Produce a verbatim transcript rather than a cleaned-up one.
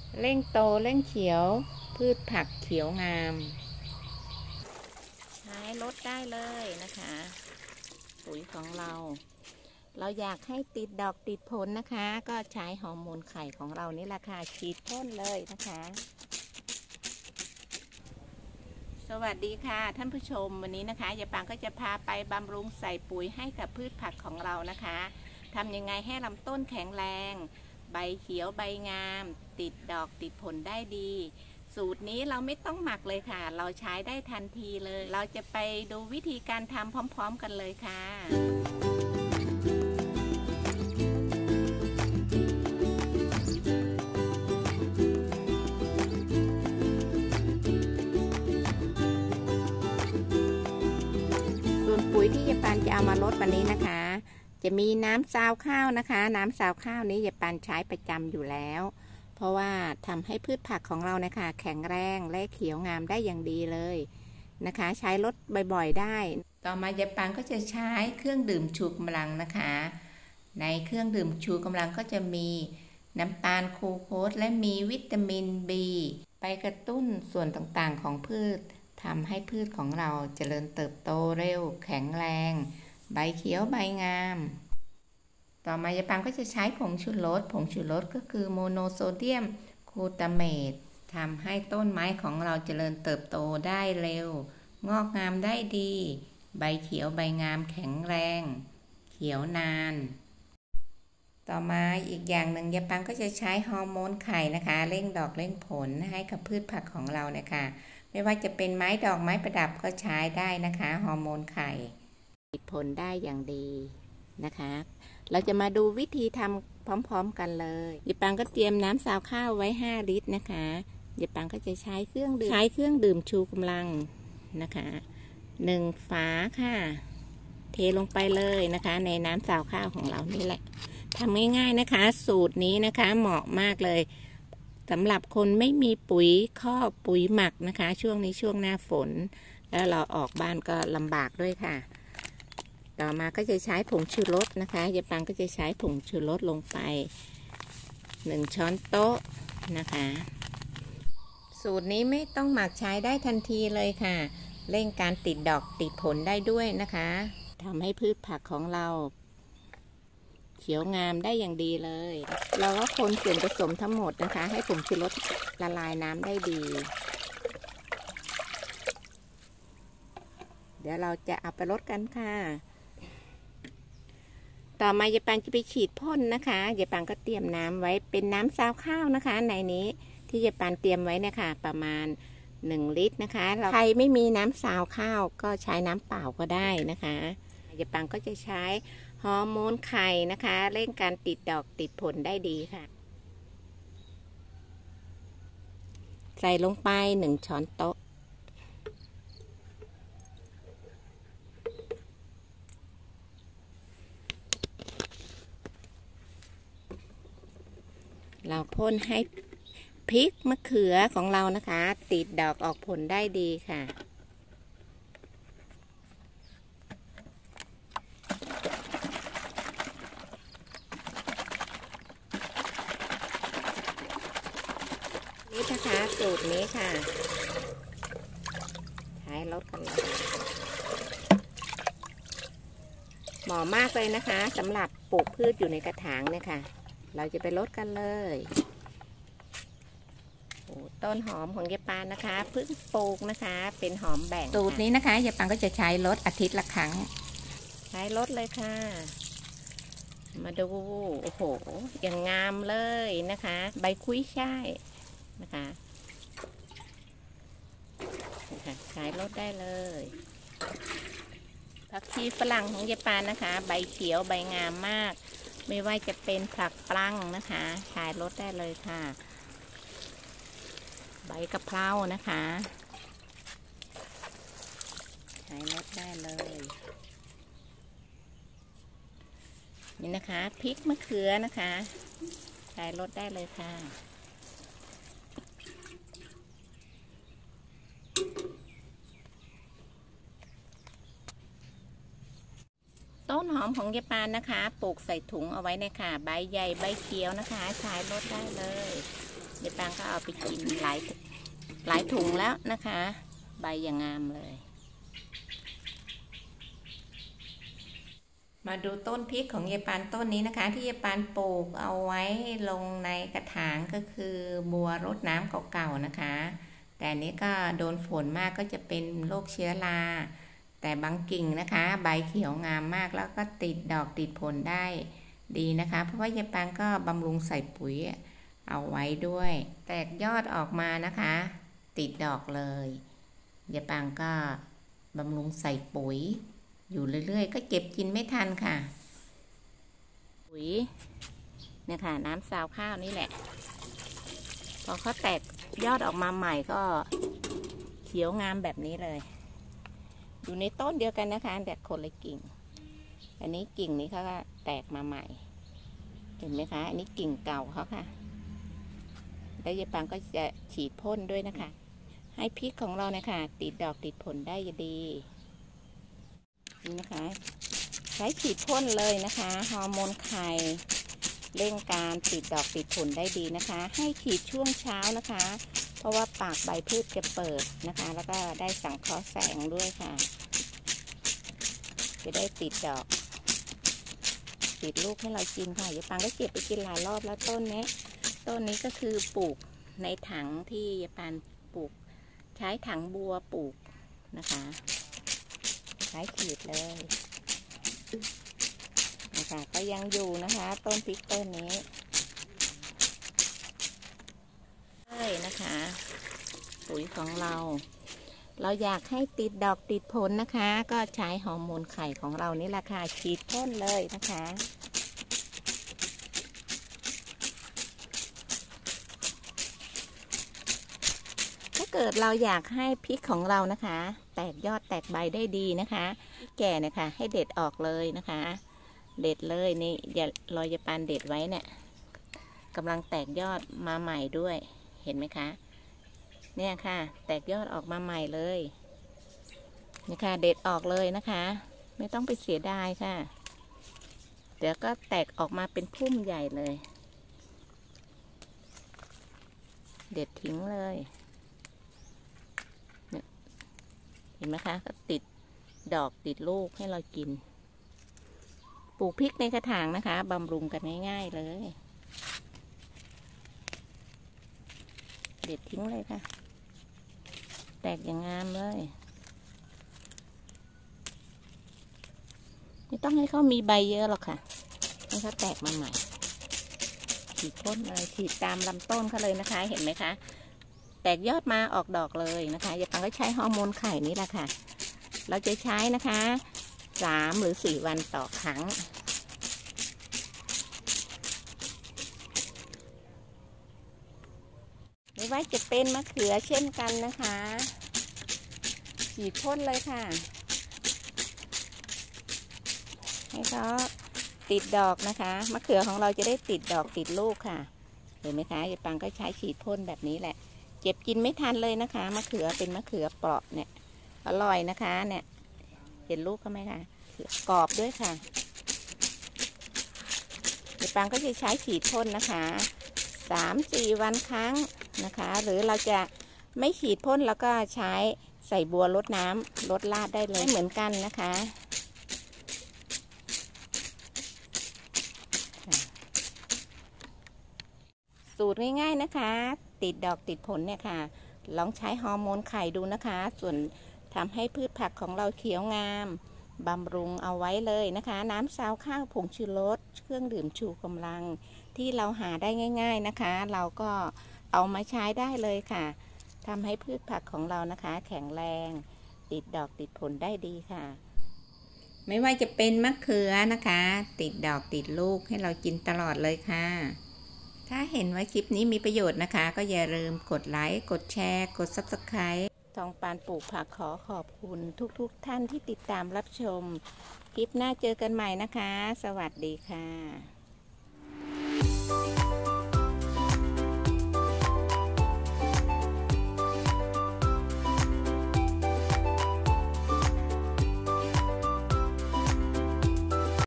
เร่งโตเร่งเขียวพืชผักเขียวงามใช้ลดได้เลยนะคะปุ๋ยของเราเราอยากให้ติดดอกติดผลนะคะก็ใช้ฮอร์โมนไข่ของเรานี่แหละค่ะฉีดพ่นเลยนะคะสวัสดีค่ะท่านผู้ชมวันนี้นะคะยายปางก็จะพาไปบำรุงใส่ปุ๋ยให้กับพืชผักของเรานะคะทำยังไงให้ลำต้นแข็งแรงใบเขียวใบงามติดดอกติดผลได้ดีสูตรนี้เราไม่ต้องหมักเลยค่ะเราใช้ได้ทันทีเลยเราจะไปดูวิธีการทำพร้อมๆกันเลยค่ะส่วนปุ๋ยที่ยายปานจะเอามาลดวันนี้นะคะจะมีน้ำซาวข้าวนะคะน้ำซาวข้าวนี้ยายปานใช้ประจำอยู่แล้วเพราะว่าทำให้พืชผักของเรานะคะแข็งแรงและเขียวงามได้อย่างดีเลยนะคะใช้ลดบ่อยๆได้ต่อมายายปานก็จะใช้เครื่องดื่มชูกำลังนะคะในเครื่องดื่มชูกำลังก็จะมีน้ำตาลโคโคสและมีวิตามิน บี ไปกระตุ้นส่วนต่างๆของพืชทำให้พืชของเราเจริญเติบโตเร็วแข็งแรงใบเขียวใบงามต่อมายายปางก็จะใช้ผงชูรสผงชูรสก็คือโมโนโซเดียมกลูตาเมตทำให้ต้นไม้ของเราเจริญเติบโตได้เร็วงอกงามได้ดีใบเขียวใบงามแข็งแรงเขียวนานต่อมาอีกอย่างหนึ่งยายปางก็จะใช้ฮอร์โมนไข่นะคะเร่งดอกเร่งผลให้กับพืชผักของเรานะคะไม่ว่าจะเป็นไม้ดอกไม้ประดับก็ใช้ได้นะคะฮอร์โมนไข่ติดผลได้อย่างดีนะคะเราจะมาดูวิธีทำพร้อมๆกันเลยยายปางก็เตรียมน้ำซาวข้าวไว้ห้าลิตรนะคะยายปางก็จะใช้เครื่องดื่มใช้เครื่องดื่มชูกำลังนะคะหนึ่งฝาค่ะเทลงไปเลยนะคะในน้ำซาวข้าวของเรานี่แหละทำง่ายๆนะคะสูตรนี้นะคะเหมาะมากเลยสำหรับคนไม่มีปุ๋ยคอกปุ๋ยหมักนะคะช่วงนี้ช่วงหน้าฝนแล้วเราออกบ้านก็ลำบากด้วยค่ะต่อมาก็จะใช้ผงชูรสนะคะยายปางก็จะใช้ผงชูรสลงไปหนึ่งช้อนโต๊ะนะคะสูตรนี้ไม่ต้องหมักใช้ได้ทันทีเลยค่ะเร่งการติดดอกติดผลได้ด้วยนะคะทำให้พืชผักของเราเขียวงามได้อย่างดีเลยเราก็คนส่วนผสมทั้งหมดนะคะให้ผงชูรสละลายน้ำได้ดีเดี๋ยวเราจะเอาไปลดกันค่ะต่อมายายปางจะไปฉีดพ่นนะคะยายปางก็เตรียมน้ำไว้เป็นน้ำซาวข้าวนะคะในนี้ที่ยายปางเตรียมไว้นะคะประมาณหนึ่งลิตรนะคะใครไม่มีน้ำซาวข้าวก็ใช้น้ำเปล่าก็ได้นะคะยายปางก็จะใช้ฮอร์โมนไข่นะคะเร่งการติดดอกติดผลได้ดีค่ะใส่ลงไปหนึ่งช้อนโต๊ะเราพ่นให้พริกมะเขือของเรานะคะติดดอกออกผลได้ดีค่ะนี่นะคะสูตรนี้ค่ะใช้ลดกันเลยเหมาะมากเลยนะคะสำหรับปลูกพืชอยู่ในกระถางเนี่ยค่ะเราจะไปลดกันเลยต้นหอมของยายปานนะคะเพิ่งปลูกนะคะเป็นหอมแบ่งสูตรนี้นะคะยายปานก็จะใช้ลดอาทิตย์ละครั้งใช้ลดเลยค่ะมาดูโอ้โหอย่างงามเลยนะคะใบคุ้ยช่ายนะคะใช้ลดได้เลยผักชีฝรั่งของยายปานนะคะใบเขียวใบงามมากไม่ว่าจะเป็นผักปลังนะคะใช้ลดได้เลยค่ะใบกะเพรานะคะใช้ลดได้เลยนี่นะคะพริกมะเขือนะคะใช้ลดได้เลยค่ะต้นหอมของยายปานนะคะปลูกใส่ถุงเอาไว้เนี่ยค่ะใบใหญ่ใบเขียวนะคะใช้ลดได้เลย ยายปางก็เอาไปกินหลายหลายถุงแล้วนะคะใบอย่างงามเลยมาดูต้นพริกของยายปานต้นนี้นะคะที่ยายปานปลูกเอาไว้ลงในกระถางก็คือบัวรดน้ำเก่าๆนะคะแต่นี้ก็โดนฝนมากก็จะเป็นโรคเชื้อราแต่บางกิ่งนะคะใบเขียวงามมากแล้วก็ติดดอกติดผลได้ดีนะคะเพราะว่ายายปานก็บำรุงใส่ปุ๋ยเอาไว้ด้วยแตกยอดออกมานะคะติดดอกเลยยายปานก็บำรุงใส่ปุ๋ยอยู่เรื่อยๆก็เก็บกินไม่ทันค่ะปุ๋ยเนี่ยค่ะน้ำซาวข้าวนี่แหละพอเขาแตกยอดออกมาใหม่ก็เขียวงามแบบนี้เลยอยู่ในต้นเดียวกันนะคะแต่คนละกิ่งอันนี้กิ่งนี้เขาก็แตกมาใหม่เห็นไหมคะอันนี้กิ่งเก่าเขาค่ะแล้วยายปางก็จะฉีดพ่นด้วยนะคะให้พริกของเราเนี่ยค่ะติดดอกติดผลได้ดีนี่นะคะใช้ฉีดพ่นเลยนะคะฮอร์โมนไข่เร่งการติดดอกติดผลได้ดีนะคะให้ฉีดช่วงเช้านะคะเพราะว่าปากใบพืชจะเปิดนะคะแล้วก็ได้สังเคราะห์แสงด้วยค่ะจะได้ติดดอกติดลูกให้เรากินค่ะยายปางก็เก็บไปกินหลายรอบแล้วต้นนี้ต้นนี้ก็คือปลูกในถังที่ยายปางปลูกใช้ถังบัวปลูกนะคะใช้ฉีดเลยนะคะก็ยังอยู่นะคะต้นพริกต้นนี้เลยนะคะปุ๋ยของเราเราอยากให้ติดดอกติดผลนะคะก็ใช้ฮอร์โมนไข่ของเรานี่แหละค่ะฉีดพ่นเลยนะคะถ้าเกิดเราอยากให้พริกของเรานะคะแตกยอดแตกใบได้ดีนะคะแก่นะคะให้เด็ดออกเลยนะคะเด็ดเลยนี่อย่ารอยาปานเด็ดไว้เนี่ยกำลังแตกยอดมาใหม่ด้วยเห็นไหมคะเนี่ยค่ะแตกยอดออกมาใหม่เลยนี่ค่ะเด็ดออกเลยนะคะไม่ต้องไปเสียดายค่ะเดี๋ยวก็แตกออกมาเป็นพุ่มใหญ่เลยเด็ดทิ้งเลยเห็นไหมคะก็ติดดอกติดลูกให้เรากินปลูกพริกในกระถางนะคะบำรุงกันง่ายๆเลยเด็ดทิ้งเลยค่ะแตกอย่างงามเลยไม่ต้องให้เขามีใบเยอะหรอกค่ะให้เขาแตกมาใหม่ฉีดพ่นเลยฉีดตามลำต้นเขาเลยนะคะเห็นไหมคะแตกยอดมาออกดอกเลยนะคะยายปางก็ใช้ฮอร์โมนไข่นี้แหละค่ะเราจะใช้นะคะสามหรือสี่วันต่อครั้งไม่ว่าจะเป็นมะเขือเช่นกันนะคะฉีดพ่นเลยค่ะให้เขาติดดอกนะคะมะเขือของเราจะได้ติดดอกติดลูกค่ะเห็นไหมคะยายปางก็ใช้ฉีดพ่นแบบนี้แหละเก็บกินไม่ทันเลยนะคะมะเขือเป็นมะเขือเปราะเนี่ยอร่อยนะคะเนี่ยเห็นลูกเขาไหมคะกรอบด้วยค่ะยายปางก็จะใช้ฉีดพ่นนะคะสามสี่วันครั้งนะคะหรือเราจะไม่ฉีดพ่นแล้วก็ใช้ใส่บัวรดน้ำรดลาดได้เลยเหมือนกันนะคะสูตรง่ายๆนะคะติดดอกติดผลเนี่ยค่ะลองใช้ฮอร์โมนไข่ดูนะคะส่วนทำให้พืชผักของเราเขียวงามบำรุงเอาไว้เลยนะคะน้ำซาวข้าวผงชูรสเครื่องดื่มชูกำลังที่เราหาได้ง่ายๆนะคะเราก็เอามาใช้ได้เลยค่ะทำให้พืชผักของเรานะคะแข็งแรงติดดอกติดผลได้ดีค่ะไม่ว่าจะเป็นมะเขือนะคะติดดอกติดลูกให้เรากินตลอดเลยค่ะถ้าเห็นว่าคลิปนี้มีประโยชน์นะคะก็อย่าลืมกดไลค์กดแชร์กด ซับสไครบ์ ทองปานปลูกผักขอขอบคุณทุกๆท่านที่ติดตามรับชมคลิปหน้าเจอกันใหม่นะคะสวัสดีค่ะ